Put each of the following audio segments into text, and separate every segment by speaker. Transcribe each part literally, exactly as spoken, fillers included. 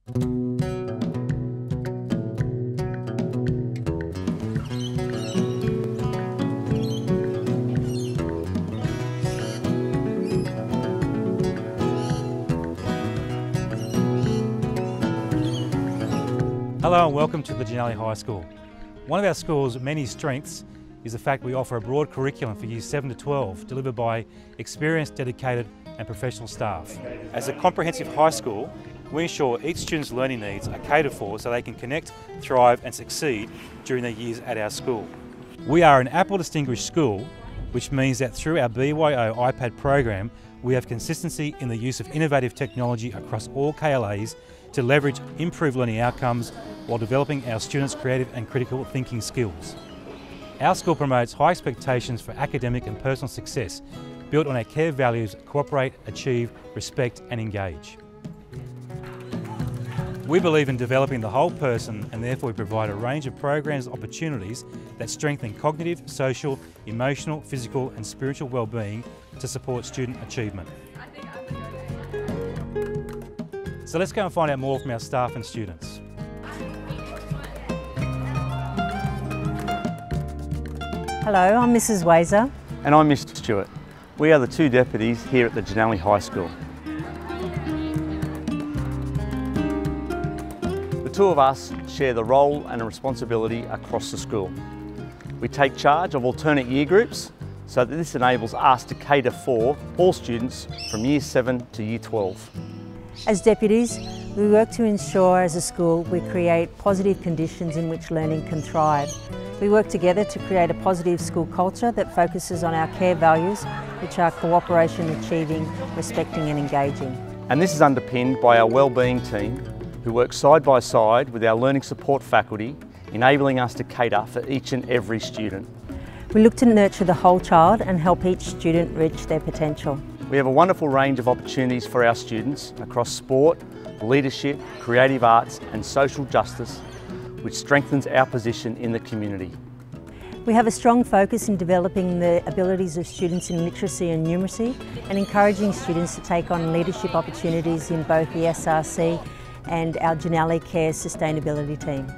Speaker 1: Hello and welcome to the Janelli High School. One of our school's many strengths is the fact we offer a broad curriculum for years seven to twelve, delivered by experienced, dedicated and professional staff. As a comprehensive high school, we ensure each student's learning needs are catered for so they can connect, thrive and succeed during their years at our school. We are an Apple Distinguished School, which means that through our B Y O iPad program, we have consistency in the use of innovative technology across all K L As to leverage improved learning outcomes while developing our students' creative and critical thinking skills. Our school promotes high expectations for academic and personal success, built on our CARE values: cooperate, achieve, respect and engage. We believe in developing the whole person, and therefore we provide a range of programs and opportunities that strengthen cognitive, social, emotional, physical and spiritual well-being to support student achievement. So let's go and find out more from our staff and students.
Speaker 2: Hello, I'm Missus Wazer.
Speaker 3: And I'm Mister Stewart. We are the two deputies here at the Janelli High School. The two of us share the role and responsibility across the school. We take charge of alternate year groups so that this enables us to cater for all students from year seven to year twelve.
Speaker 2: As deputies, we work to ensure as a school we create positive conditions in which learning can thrive. We work together to create a positive school culture that focuses on our CARE values, which are cooperation, achieving, respecting and engaging.
Speaker 3: And this is underpinned by our wellbeing team, who work side by side with our learning support faculty, enabling us to cater for each and every student.
Speaker 2: We look to nurture the whole child and help each student reach their potential.
Speaker 3: We have a wonderful range of opportunities for our students across sport, leadership, creative arts and social justice, which strengthens our position in the community.
Speaker 2: We have a strong focus in developing the abilities of students in literacy and numeracy and encouraging students to take on leadership opportunities in both the S R C and our Janelli Care Sustainability team.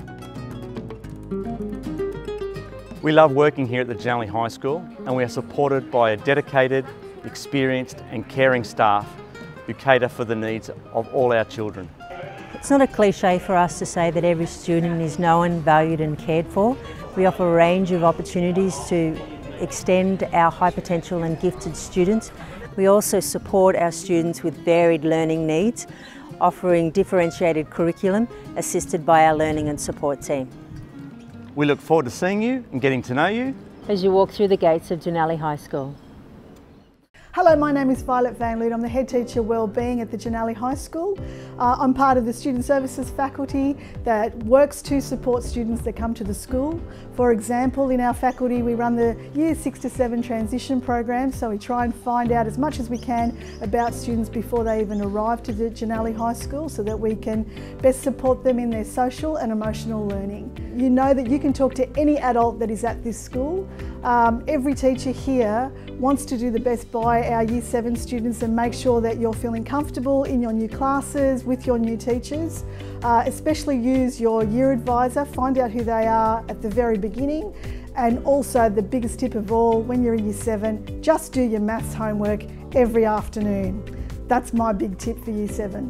Speaker 3: We love working here at the Janelli High School, and we are supported by a dedicated, experienced and caring staff who cater for the needs of all our children.
Speaker 2: It's not a cliche for us to say that every student is known, valued and cared for. We offer a range of opportunities to extend our high potential and gifted students. We also support our students with varied learning needs, offering differentiated curriculum assisted by our learning and support team.
Speaker 3: We look forward to seeing you and getting to know you
Speaker 2: as you walk through the gates of Janelli High School.
Speaker 4: Hello, my name is Violet Van Leeuwen. I'm the Head Teacher Wellbeing at the Janelli High School. Uh, I'm part of the Student Services faculty that works to support students that come to the school. For example, in our faculty we run the Year six to seven transition program, so we try and find out as much as we can about students before they even arrive to the Janelli High School so that we can best support them in their social and emotional learning. You know that you can talk to any adult that is at this school. Um, every teacher here wants to do the best by our Year seven students and make sure that you're feeling comfortable in your new classes with your new teachers. Uh, especially use your year advisor, find out who they are at the very beginning, and also the biggest tip of all, when you're in Year seven, just do your maths homework every afternoon. That's my big tip for Year seven.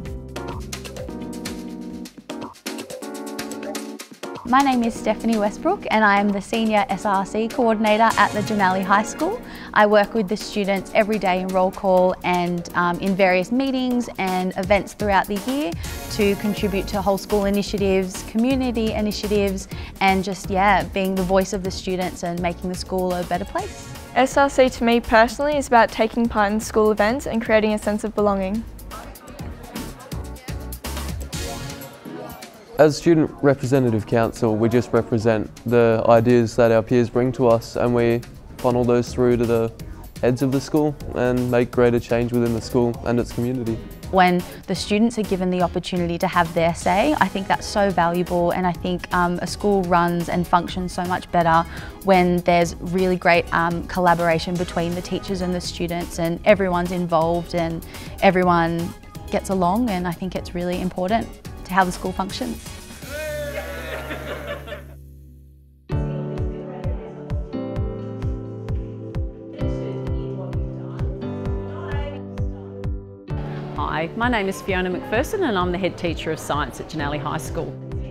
Speaker 5: My name is Stephanie Westbrook and I am the Senior S R C Coordinator at the Janelli High School. I work with the students every day in roll call and um, in various meetings and events throughout the year to contribute to whole school initiatives, community initiatives and just, yeah, being the voice of the students and making the school a better place.
Speaker 6: S R C to me personally is about taking part in school events and creating a sense of belonging.
Speaker 7: As Student Representative Council, we just represent the ideas that our peers bring to us and we funnel those through to the heads of the school and make greater change within the school and its community.
Speaker 5: When the students are given the opportunity to have their say, I think that's so valuable, and I think um, a school runs and functions so much better when there's really great um, collaboration between the teachers and the students and everyone's involved and everyone gets along, and I think it's really important. to how the school functions.
Speaker 8: Hi, my name is Fiona McPherson and I'm the head teacher of science at Janelli High School.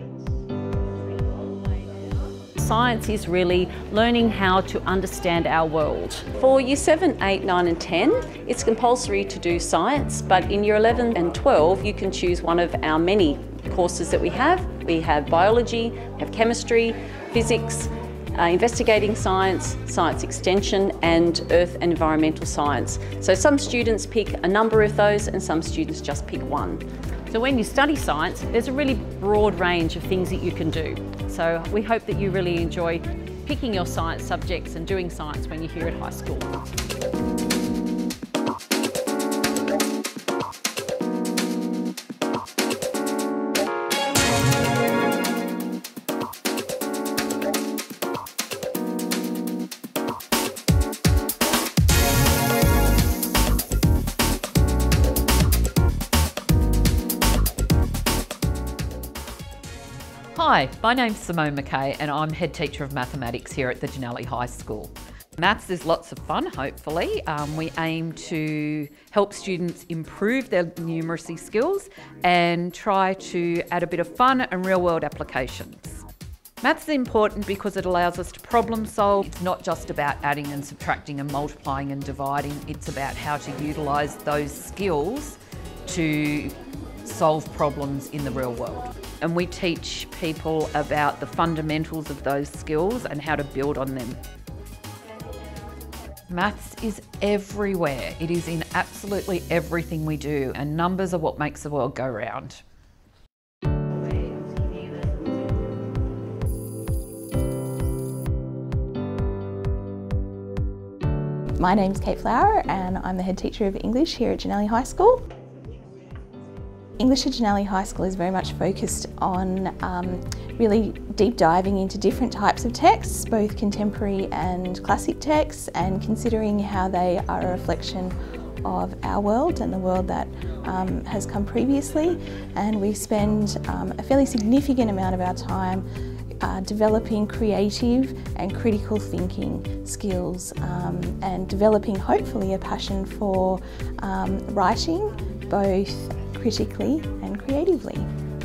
Speaker 8: Science is really learning how to understand our world. For year seven, eight, nine and ten, it's compulsory to do science, but in year eleven and twelve you can choose one of our many courses that we have. We have biology, we have chemistry, physics, Uh, investigating science, science extension and earth and environmental science. So some students pick a number of those and some students just pick one. So when you study science, there's a really broad range of things that you can do. So we hope that you really enjoy picking your science subjects and doing science when you're here at high school.
Speaker 9: Hi, my name's Simone McKay and I'm head teacher of mathematics here at the Janelli High School. Maths is lots of fun, hopefully. Um, we aim to help students improve their numeracy skills and try to add a bit of fun and real-world applications. Maths is important because it allows us to problem solve. It's not just about adding and subtracting and multiplying and dividing, it's about how to utilise those skills to solve problems in the real world. And we teach people about the fundamentals of those skills and how to build on them. Maths is everywhere. It is in absolutely everything we do, and numbers are what makes the world go round.
Speaker 10: My name's Kate Flower and I'm the head teacher of English here at Janelli High School. English at Janelli High School is very much focused on um, really deep diving into different types of texts, both contemporary and classic texts, and considering how they are a reflection of our world and the world that um, has come previously. And we spend um, a fairly significant amount of our time uh, developing creative and critical thinking skills um, and developing hopefully a passion for um, writing, both critically and creatively.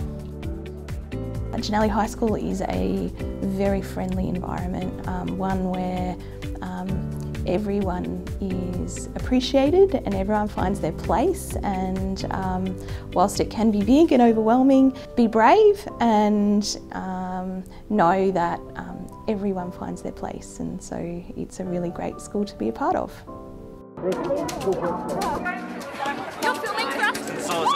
Speaker 10: Janelli High School is a very friendly environment, um, one where um, everyone is appreciated and everyone finds their place, and um, whilst it can be big and overwhelming, be brave and um, know that um, everyone finds their place, and so it's a really great school to be a part of.
Speaker 11: You're filming for us?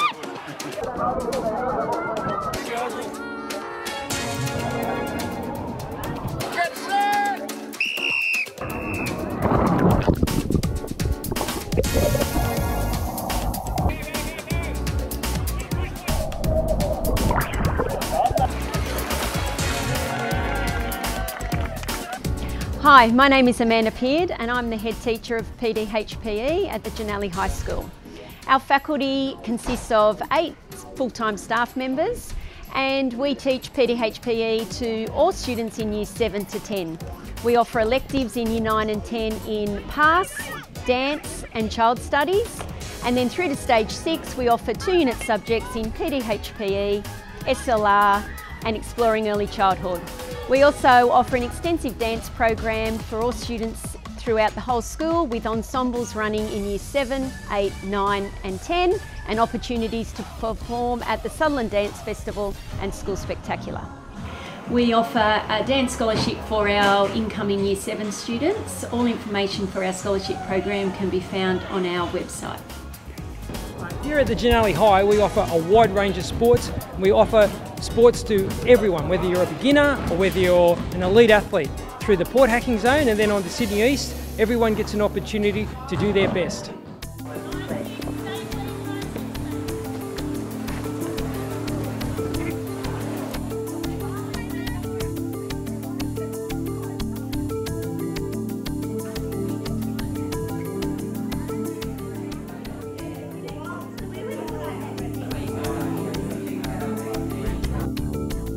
Speaker 12: Hi, my name is Amanda Peard and I'm the head teacher of P D H P E at the Janelli High School. Our faculty consists of eight full-time staff members and we teach P D H P E to all students in years seven to ten. We offer electives in year nine and ten in P A S, dance and child studies, and then through to stage six we offer two unit subjects in P D H P E, S L R and exploring early childhood. We also offer an extensive dance program for all students throughout the whole school, with ensembles running in year seven, eight, nine and ten, and opportunities to perform at the Sutherland Dance Festival and School Spectacular. We offer a dance scholarship for our incoming year seven students. All information for our scholarship program can be found on our website.
Speaker 13: Here at the Janelli High, we offer a wide range of sports. We offer sports to everyone, whether you're a beginner or whether you're an elite athlete. Through the Port Hacking Zone and then on to Sydney East, everyone gets an opportunity to do their best.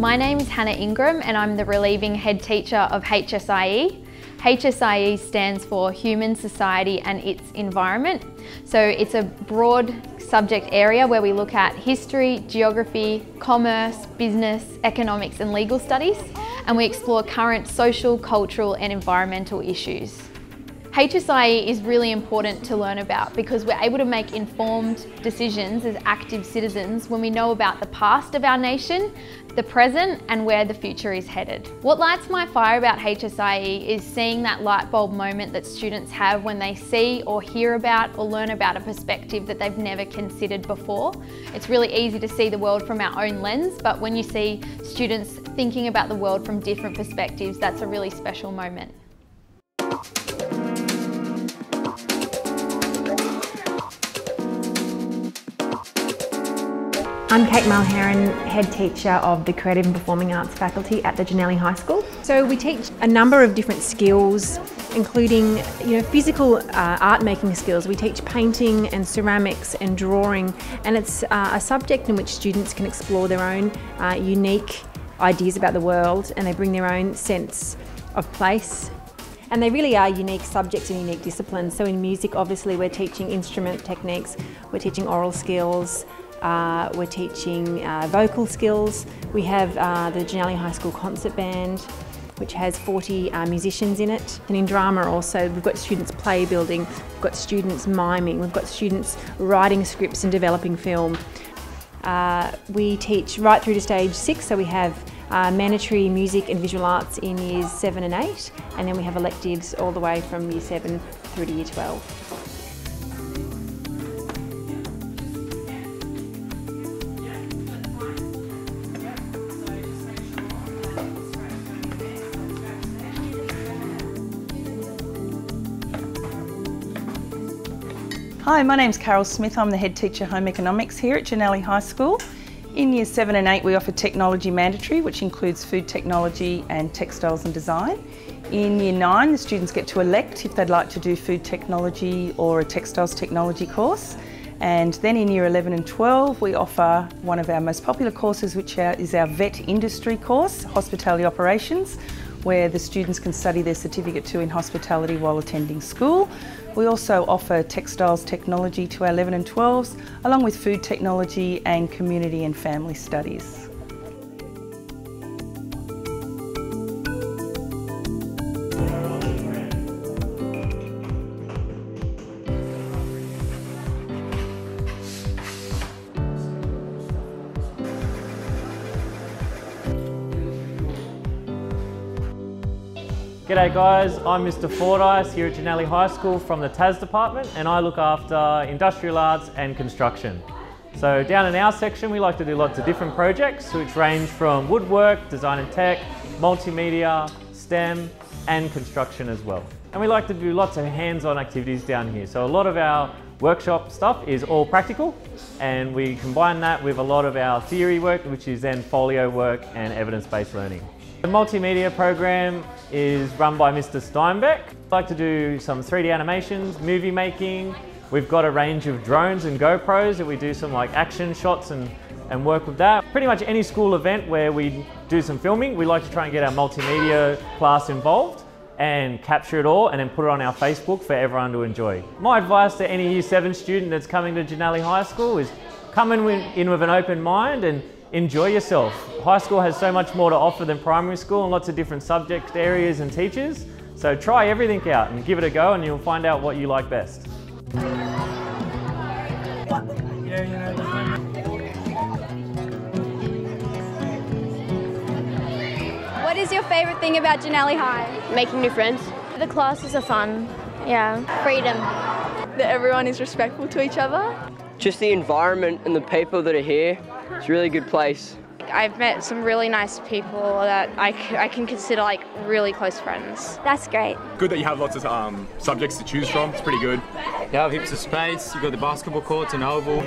Speaker 14: My name is Hannah Ingram and I'm the relieving head teacher of H S I E. H S I E stands for Human Society and its Environment. So it's a broad subject area where we look at history, geography, commerce, business, economics and legal studies, and we explore current social, cultural and environmental issues. H S I E is really important to learn about because we're able to make informed decisions as active citizens when we know about the past of our nation, the present and where the future is headed. What lights my fire about H S I E is seeing that light bulb moment that students have when they see or hear about or learn about a perspective that they've never considered before. It's really easy to see the world from our own lens, but when you see students thinking about the world from different perspectives, that's a really special moment.
Speaker 15: I'm Kate Mulheron, Head Teacher of the Creative and Performing Arts faculty at the Janelli High School. So we teach a number of different skills, including you know, physical uh, art making skills. We teach painting and ceramics and drawing, and it's uh, a subject in which students can explore their own uh, unique ideas about the world, and they bring their own sense of place. And they really are unique subjects and unique disciplines. So in music, obviously, we're teaching instrument techniques, we're teaching oral skills, Uh, we're teaching uh, vocal skills. We have uh, the Janelli High School Concert Band, which has forty uh, musicians in it. And in drama also, we've got students play building, we've got students miming, we've got students writing scripts and developing film. Uh, we teach right through to stage six, so we have uh, mandatory music and visual arts in years seven and eight, and then we have electives all the way from year seven through to year twelve.
Speaker 16: Hi, my name's Carol Smith. I'm the Head Teacher Home Economics here at Janelli High School. In years seven and eight we offer technology mandatory, which includes food technology and textiles and design. In year nine the students get to elect if they'd like to do food technology or a textiles technology course. And then in year eleven and twelve we offer one of our most popular courses, which is our vet industry course, hospitality operations, where the students can study their certificate two in hospitality while attending school. We also offer textiles technology to our eleven and twelves, along with food technology and community and family studies.
Speaker 17: G'day guys, I'm Mister Fordyce here at Janelli High School from the T A S department, and I look after industrial arts and construction. So down in our section we like to do lots of different projects which range from woodwork, design and tech, multimedia, STEM and construction as well. And we like to do lots of hands-on activities down here. So a lot of our workshop stuff is all practical, and we combine that with a lot of our theory work, which is then folio work and evidence-based learning. The multimedia program is run by Mister Steinbeck. I like to do some three D animations, movie making. We've got a range of drones and GoPros that we do some like action shots and, and work with that. Pretty much any school event where we do some filming, we like to try and get our multimedia class involved and capture it all and then put it on our Facebook for everyone to enjoy. My advice to any year seven student that's coming to Janelli High School is come in with, in with an open mind and enjoy yourself. High school has so much more to offer than primary school and lots of different subject areas and teachers. So try everything out and give it a go and you'll find out what you like best.
Speaker 18: What is your favourite thing about Janelli High? Making new friends. The classes are fun. Yeah. Freedom.
Speaker 6: That everyone is respectful to each other.
Speaker 19: Just the environment and the people that are here. It's a really good place.
Speaker 18: I've met some really nice people that I, I can consider like really close friends. That's great.
Speaker 20: Good that you have lots of um, subjects to choose from. It's pretty good.
Speaker 21: You have heaps of space. You've got the basketball courts and oval.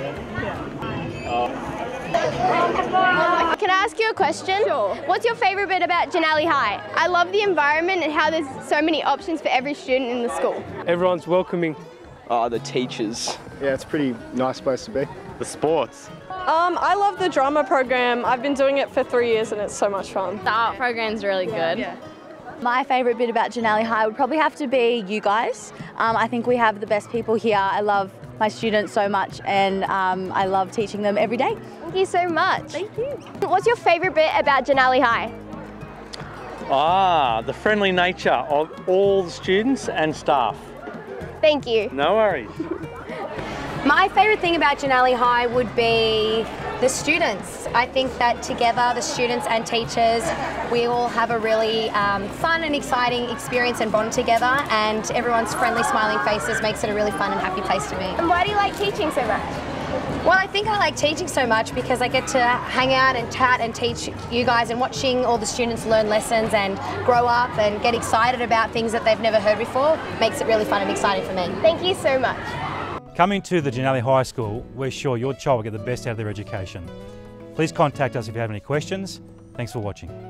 Speaker 18: Can I ask you a question? Sure. What's your favourite bit about Janelli High? I love the environment and how there's so many options for every student in the school.
Speaker 19: Everyone's welcoming. Oh, the teachers.
Speaker 22: Yeah, it's a pretty nice place to be.
Speaker 19: The sports.
Speaker 1: Um, I love the drama program. I've been doing it for three years and it's so much fun.
Speaker 22: The art program's really good.
Speaker 1: Yeah.
Speaker 5: My favourite bit about Janelli High would probably have to be you guys. Um, I think we have the best people here. I love my students so much and um, I love teaching them every day.
Speaker 18: Thank you so much.
Speaker 5: Thank you.
Speaker 18: What's your favourite bit about Janelli High?
Speaker 3: Ah, the friendly nature of all the students and staff.
Speaker 18: Thank you.
Speaker 3: No worries.
Speaker 23: My favourite thing about Janelli High would be the students. I think that together, the students and teachers, we all have a really um, fun and exciting experience and bond together, and everyone's friendly, smiling faces makes it a really fun and happy place to be.
Speaker 18: And why do you like teaching so much?
Speaker 23: Well, I think I like teaching so much because I get to hang out and chat and teach you guys, and watching all the students learn lessons and grow up and get excited about things that they've never heard before makes it really fun and exciting for me.
Speaker 18: Thank you so much.
Speaker 24: Coming to the Janelli High School, we're sure your child will get the best out of their education. Please contact us if you have any questions. Thanks for watching.